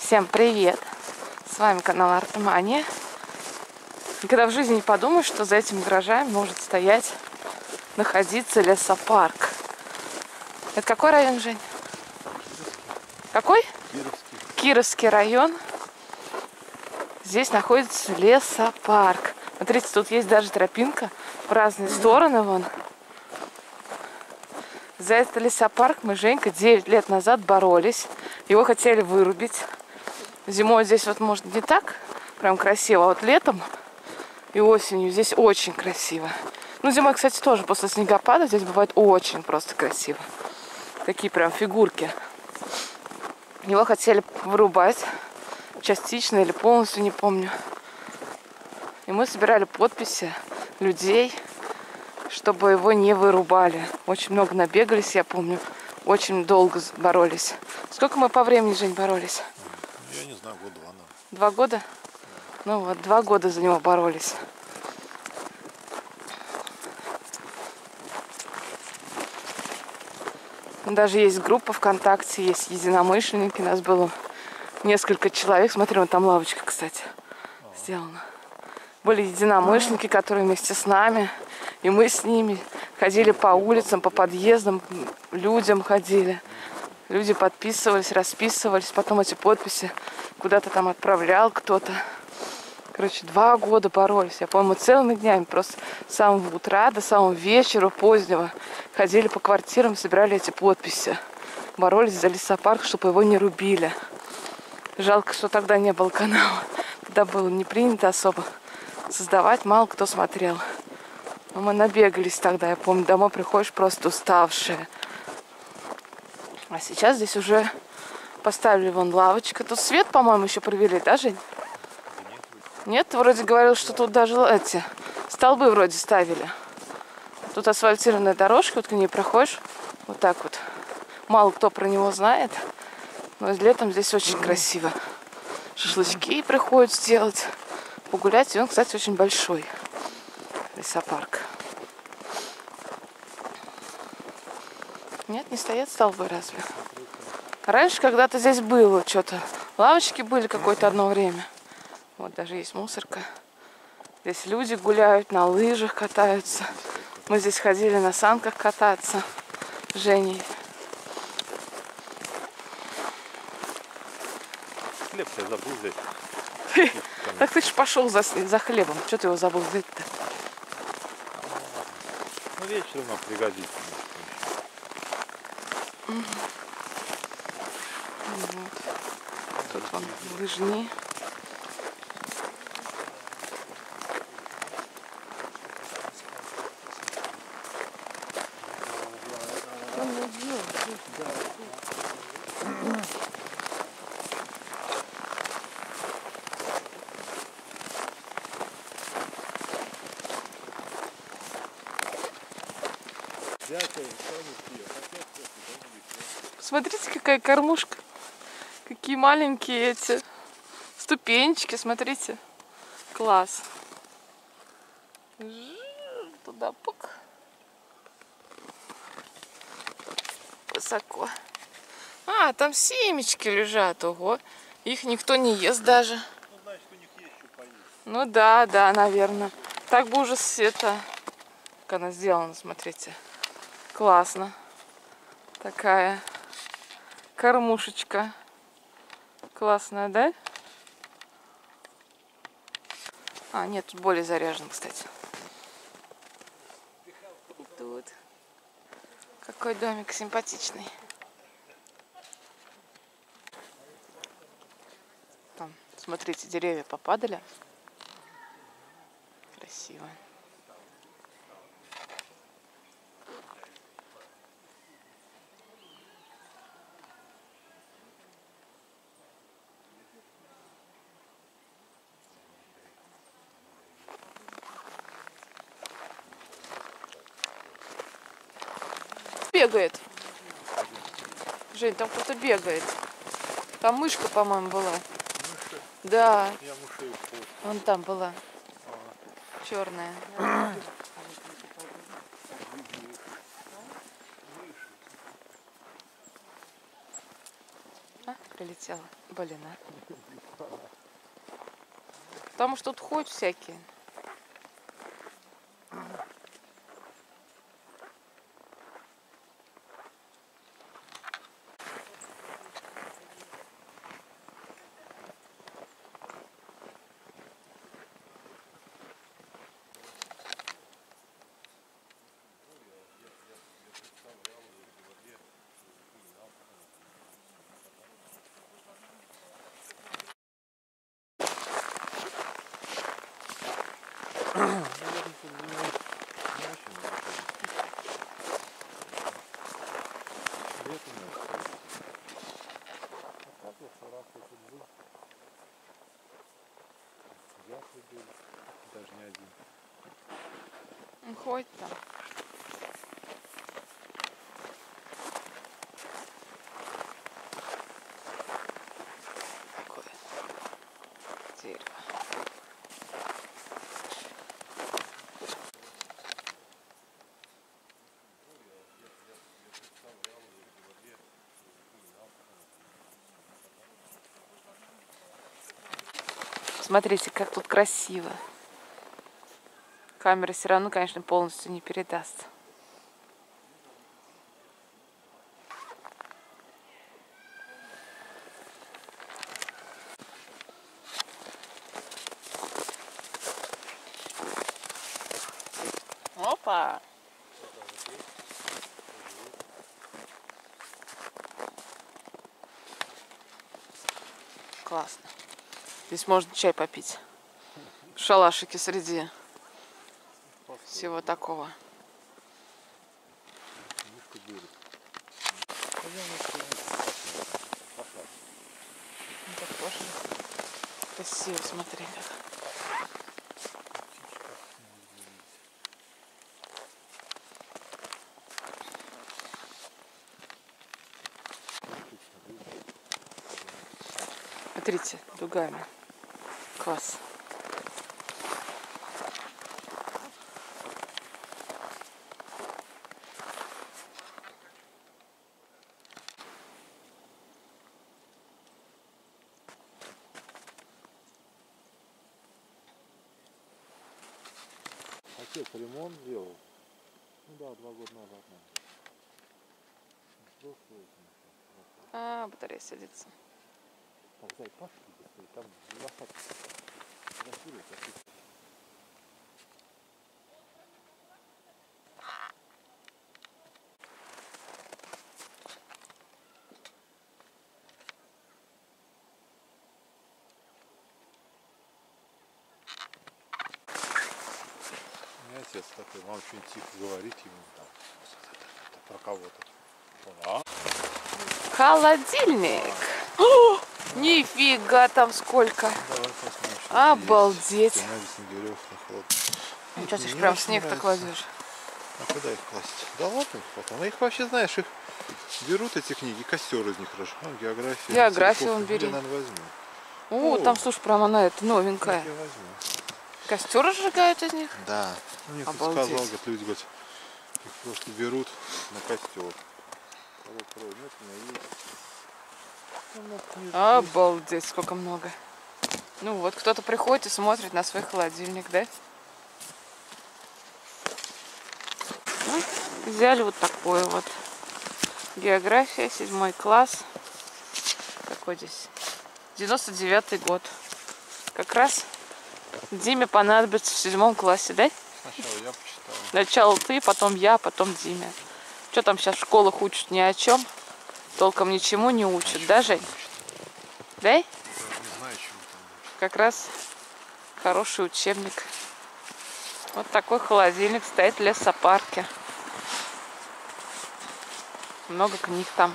Всем привет! С вами канал Артмания. Никогда в жизни не подумаешь, что за этими гаражами может стоять, находиться лесопарк. Это какой район, Жень? Какой? Кировский район. Здесь находится лесопарк. Смотрите, тут есть даже тропинка в разные стороны. Вон. За этот лесопарк мы, Женька, 9 лет назад боролись. Его хотели вырубить. Зимой здесь вот может не так прям красиво, а вот летом и осенью здесь очень красиво. Ну, зимой, кстати, тоже после снегопада здесь бывает очень просто красиво. Такие прям фигурки. Его хотели вырубать частично или полностью, не помню. И мы собирали подписи людей, чтобы его не вырубали. Очень много набегались, я помню. Очень долго боролись. Сколько мы по времени, Жень, боролись? Я не знаю, год-два, наверное. 2 года? Ну вот, 2 года за него боролись. Даже есть группа ВКонтакте, есть единомышленники. Нас было несколько человек. Смотри, вон там лавочка, кстати, сделана. Были единомышленники, которые вместе с нами, и мы с ними ходили по улицам, по подъездам, людям ходили. Люди подписывались, расписывались, потом эти подписи куда-то там отправлял кто-то. Короче, 2 года боролись. Я помню, целыми днями, просто с самого утра до самого вечера позднего ходили по квартирам, собирали эти подписи. Боролись за лесопарк, чтобы его не рубили. Жалко, что тогда не было канала. Тогда было не принято особо создавать, мало кто смотрел. Но мы набегались тогда, я помню, домой приходишь просто уставшие. А сейчас здесь уже поставили вон лавочка. Тут свет, по-моему, еще провели, да, Жень? Нет, вроде говорил, что тут даже эти столбы вроде ставили. Тут асфальтированная дорожка, вот к ней проходишь. Вот так вот. Мало кто про него знает. Но летом здесь очень красиво. Шашлычки приходят сделать, погулять. И он, кстати, очень большой. Лесопарк. Нет, не стоят столбы разве? Раньше когда-то здесь было что-то. Лавочки были какое-то одно время. Вот даже есть мусорка. Здесь люди гуляют, на лыжах катаются. Мы здесь ходили на санках кататься с Женей. Хлеб я забыл взять. Так ты ж пошел за хлебом. Что ты его забыл взять-то? Ну, вечером нам пригодится. Вот. Тут вон лыжни. Смотрите, какая кормушка. Какие маленькие эти ступенечки, смотрите. Класс. Туда пук. Высоко. А, там семечки лежат. Ого. Их никто не ест даже. Ну, значит, у них есть что поесть. Ну да, да, наверное. Так бы уже это... Как она сделана, смотрите. Классно. Такая кормушечка. Классная, да? А, нет, тут более заряжен, кстати. И тут. Какой домик симпатичный. Там, смотрите, деревья попадали. Красиво. Бегает. Жень, там кто-то бегает. Там мышка, по-моему, была. Мыши? Да. Я мышей ушел. Вон там была. Черная. А? прилетела. Блин, а. Потому что тут ходят всякие. Даже не один. Он ходит там. Такое дерево. Смотрите, как тут красиво. Камера все равно, конечно, полностью не передаст. Опа! Классно. Здесь можно чай попить. В шалашике среди всего такого. Это тоже красиво, смотри как. Смотрите, дугами. Класс. Отец ремонт делал. Ну да, 2 года назад. А, батарея садится. Так, дай, пошли быстрее. Там лошадки. Засилие, у меня отец такой, мама что-нибудь тихо говорит ему там про кого-то. Холодильник. О, нифига там сколько. Давай посмотрим. Обалдеть. Ну, Сейчас их прям в снег-то кладешь. А куда их класть? Да ладно их потом. Их вообще, знаешь, их берут эти книги, костер из них хорошо. Ну, география. Географию он бери. Я, наверное, возьму. О, там, слушай, прям она это новенькая. Я возьму. Костер разжигают из них? Да. Ну, мне кто сказал, говорит, люди говорят, их просто берут на костер. Обалдеть, сколько много. Ну вот, кто-то приходит и смотрит на свой холодильник, да? Ну, взяли вот такой вот. География, 7 класс. Какой здесь? 99-й год. Как раз Диме понадобится в 7 классе, да? Сначала я почитаю. Сначала ты, потом я, потом Диме. Что там сейчас в школах учат ни о чем? Толком ничему не учат, да, Жень? Да? Я не знаю, чему там. Как раз хороший учебник. Вот такой холодильник стоит в лесопарке. Много книг там.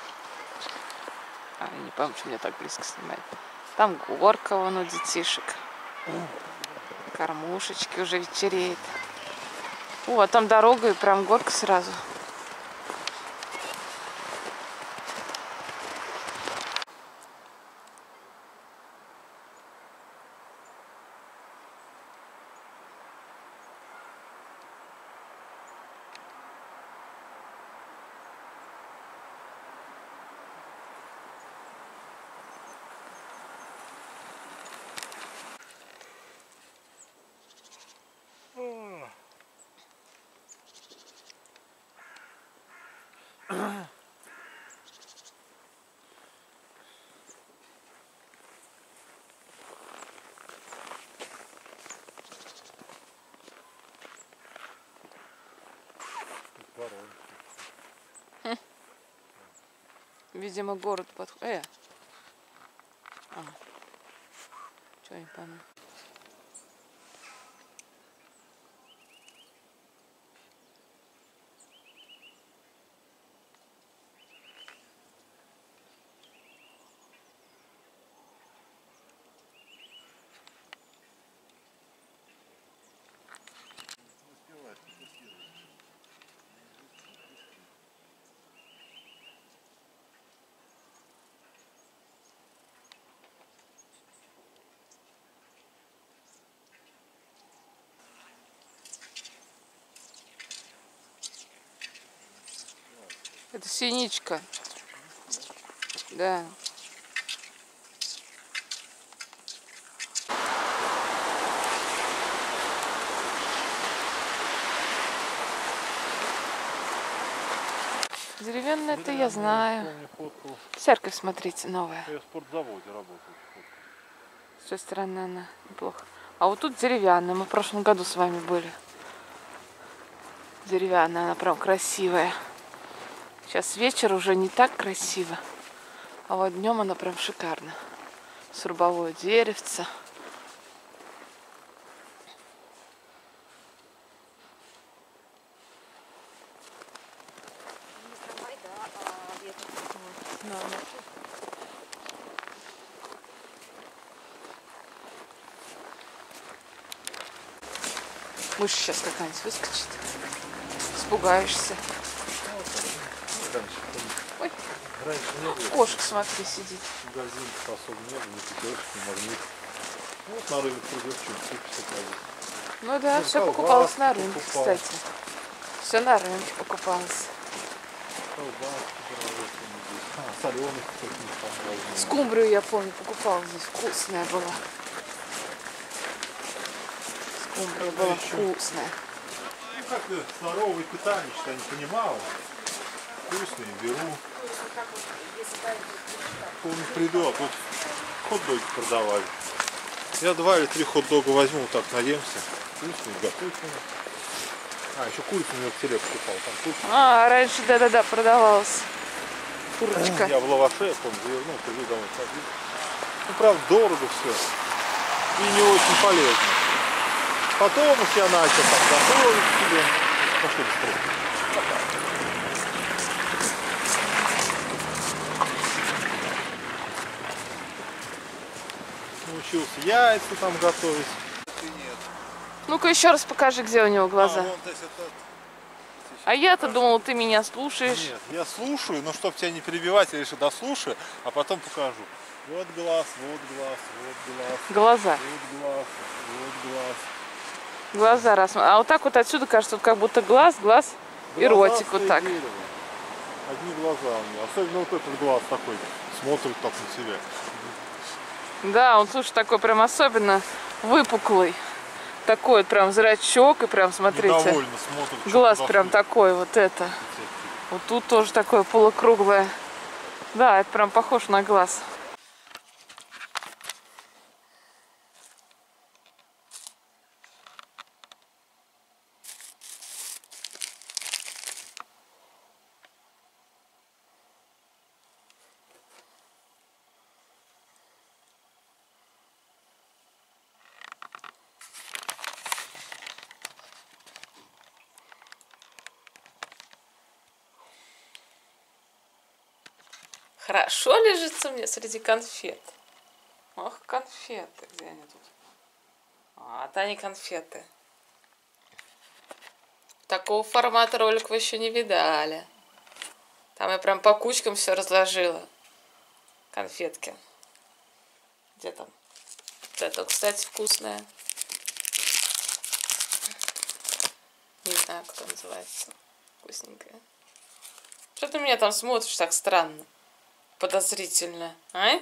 А, я не помню, что меня так близко снимает. Там горка вон у детишек. Кормушечки, уже вечереет. О, а там дорога и прям горка сразу. сторонки. Видимо, город подходит. Что не пойму. Это синичка. Да. Деревянная это я знаю. Церковь, смотрите, новая. Я в спортзаводе работал. С той стороны она неплохо. А вот тут деревянная. Мы в прошлом году с вами были. Деревянная, она прям красивая. Сейчас вечер уже не так красиво. А вот днем она прям шикарна. Срубовое деревце. Мышь сейчас какая-нибудь выскочит. Испугаешься. Ой, кошка, смотри, сидит. Магазин особо не было, ни пятерочки, ни магнит. Ну, вот на рынок придет, что-нибудь купить. Ну да, все покупалось на рынке, кстати. Все на рынке покупалось. Соленых каких-нибудь. Скумбрию, я помню, покупала здесь. Вкусная была. Скумбрия была вкусная. Ну, как-то здоровое питание, что я не понимал. Вкусные беру. Помню, приду, а тут хот-доги продавали. Я 2 или 3 хот-дога возьму, вот так наемся. Вкусные, готовь. А, еще курицу у меня в теле покупал. Там курицу. А, раньше, да-да-да, продавалась курочка. Я в лаваше, я помню, завернул, приду домой, садись. Ну, правда, дорого все. И не очень полезно. Потом уж я начал там готовить себе. Пошли быстрее. Научился яйца там готовить. Ну-ка еще раз покажи, где у него глаза. Вон, то есть это... А я-то думала, ты меня слушаешь. Нет, я слушаю, но чтобы тебя не перебивать, я решил дослушаю, а потом покажу. Вот глаз, вот глаз, вот глаз. Глаза. Вот глаз, вот глаз. Глаза рассматривать. А вот так вот отсюда кажется, вот как будто глаз и ротик вот так. Одни глаза у меня. Особенно вот этот глаз такой, смотрит так на себя. Да, он, слушай, такой прям особенно выпуклый. Такой вот прям зрачок и прям, смотрите. Недовольно смотрит. Глаз прям такой, вот это. Вот тут тоже такое полукруглое. Да, это прям похож на глаз. Хорошо лежится мне среди конфет. Ох, конфеты. Где они тут? А, это они конфеты. Такого формата ролик вы еще не видали. Там я прям по кучкам все разложила. Конфетки. Где там? Вот это, кстати, вкусная. Не знаю, как она называется. Вкусненькая. Что ты меня там смотришь так странно? Подозрительно, а?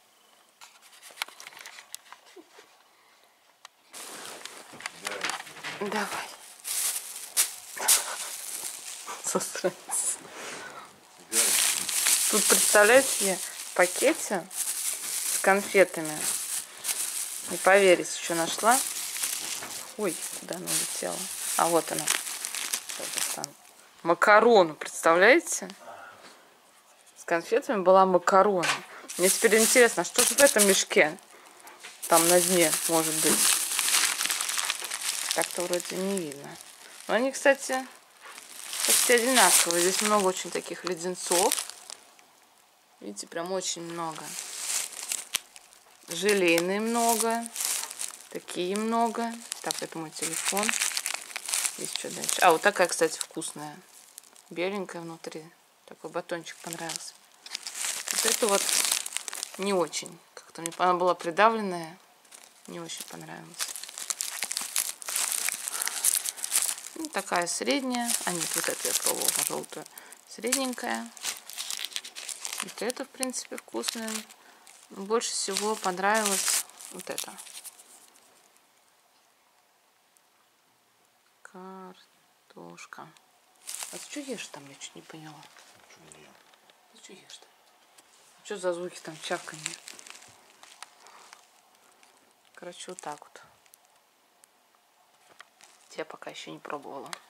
Давай. Засранец. Тут, представляете, я в пакете с конфетами. Не поверишь, что нашла. Ой, куда она улетела? А вот она. Сейчас достану. макарону, представляете? С конфетами была макарона. Мне теперь интересно, что же в этом мешке? Там на дне, может быть. Так-то вроде не видно. Но они, кстати, почти одинаковые. Здесь много очень таких леденцов. Видите, прям очень много. Желейные много. Такие много. Так, это мой телефон. Здесь что дальше? А, вот такая, кстати, вкусная. Беленькая внутри. Такой батончик понравился. Вот это вот не очень. Как-то мне она была придавленная. Не очень понравилась. Ну, такая средняя. А нет, вот эту я пробовала, желтую. Средненькая. Вот это, в принципе, вкусная. Больше всего понравилась вот эта. Картошка. А ты что ешь там? Я чуть не поняла. Ты что ешь там? Что за звуки там чавканье? Короче, вот так вот. Я пока еще не пробовала.